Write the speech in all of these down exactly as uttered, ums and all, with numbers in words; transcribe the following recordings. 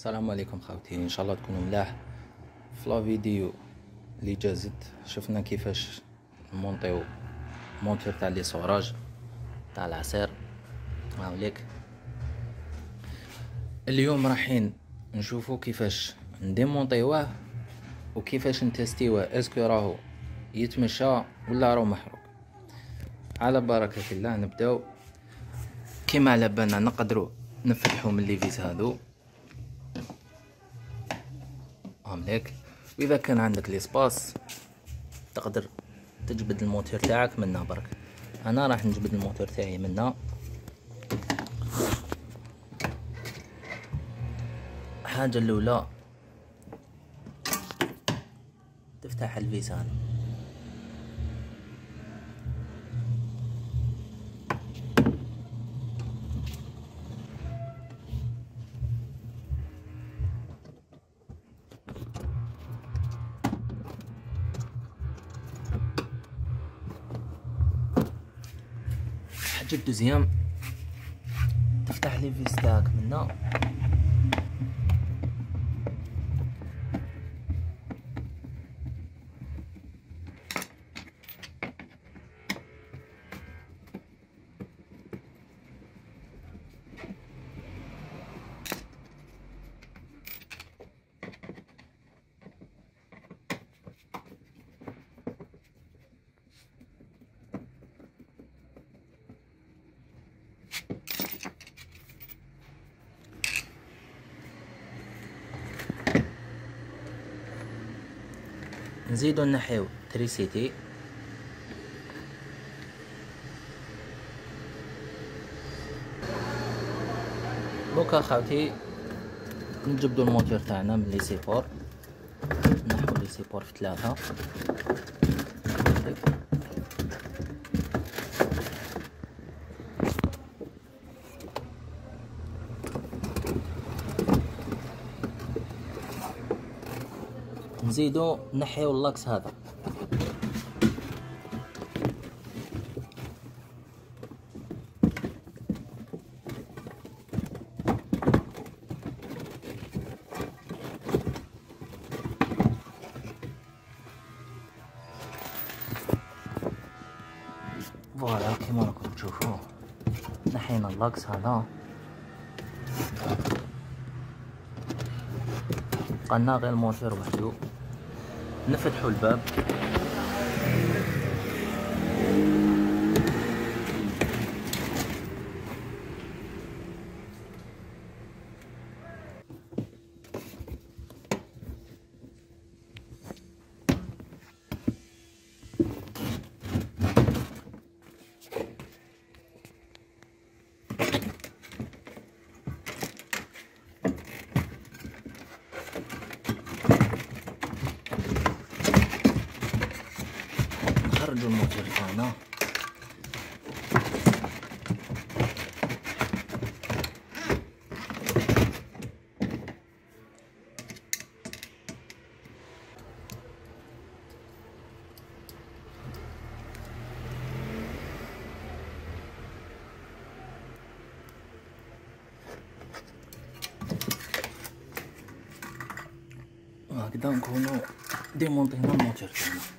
السلام عليكم خاوتي، ان شاء الله تكونوا ملاح. في لا فيديو اللي جازت شفنا كيفاش نمونطيو مونتور تاع لي سوراج تاع العصير. هاوليك اليوم رايحين نشوفو كيفاش نديمونطيوه وكيفاش نتستيوه اسكو راهو يتمشى ولا راهو محروق. على بركة الله نبداو. كيما على بالنا نقدروا نفتحو من لي فيس هادو هامليك، واذا كان عندك ليسباس تقدر تجبد الموتور تاعك منه برك. انا راح نجبد الموتور تاعي منه. الحاجه الاولى تفتح الفيسان، الحاجه الدوزيام تفتح لي فيس تاعك منه. نزيدو نحيو تريسيتي، دوكا خاوتي نجبدو الموتور تاعنا من لي سيبور، نحو لي سيبور في ثلاثة. نزيدو نحيو اللاكس هذا، فوالا كيما راكم تشوفوا نحينا اللاكس هذا. قلنا غير الموتور وحدو. نفتحوا الباب، نخرجوا الموتور تاعنا. هكذا نكونوا ديمونطينا الموتور تاعنا.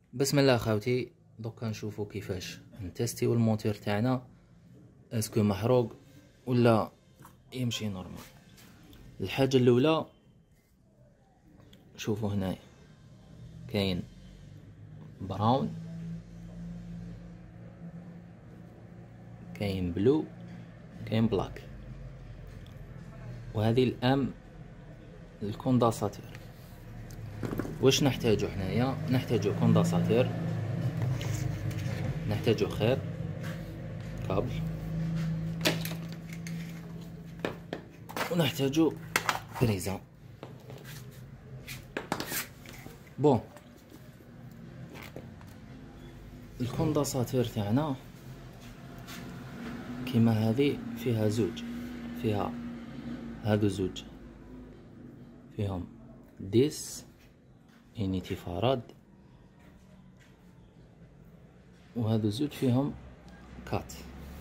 بسم الله خاوتي، دوكا نشوفو كيفاش نتستيو الموتور تاعنا اسكو محروق ولا يمشي نورمال. الحاجه الاولى شوفوا هنايا كاين براون، كاين بلو، كاين بلاك، وهذه الام الكونداساتور. واش نحتاجو حنايا؟ نحتاجو كونداساتور، نحتاجو خيط، كابل، ونحتاجو بريزة. بون الكونداساتور تاعنا كيما هذه فيها زوج، فيها هادو زوج فيهم ديس يونيتي فاراد، وهادو زوج فيهم كات.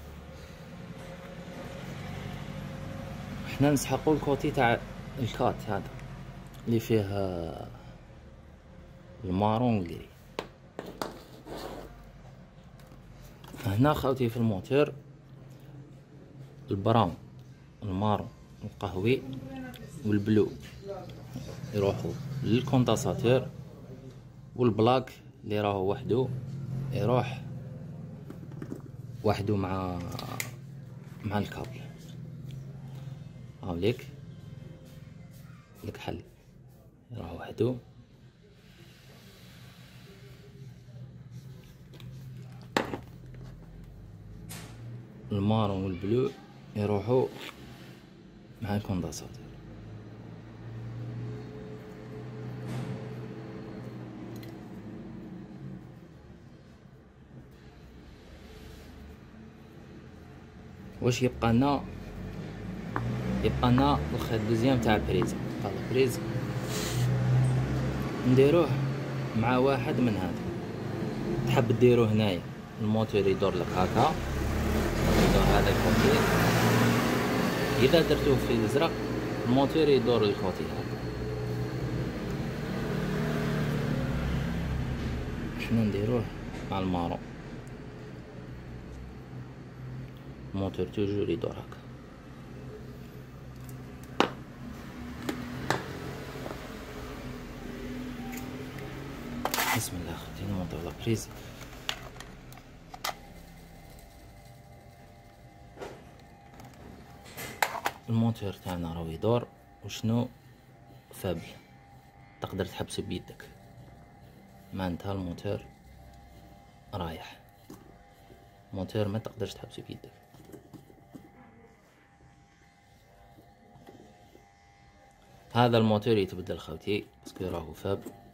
حنا نسحقو الكوتي تاع الكات هذا اللي فيه المارون والجري. هنا خاوتي في الموتور البراون، المارون، القهوي والبلو يروحوا للكونداساتور، والبلاك اللي راهو وحده يروح وحده مع مع الكابل. هاوليك لك حل راه وحده. المارون والبلو يروحوا مع الكونداساتور. واش يبقى لنا؟ يبقى لنا الخيط دوزيام تاع البريز. هذا البريز نديروه مع واحد من هذا. تحب ديروه هنايا الموتور يدور لك هكا، يدور هذا الكوتي. اذا درتوه في الازرق الموتور يدور الكوتي هذا. حنا نديروه مع المارون، الموتور توجور يدور هكا. بسم الله اخوتي نمونطيو لا بريز. الموتور تاعنا راهو يدور. وشنو فابل تقدر تحبسو بيدك، معناتها الموتور رايح. الموتور ما تقدرش تحبسو بيدك. هذا الموتور يتبدل خوتي باسكو راهو فاب.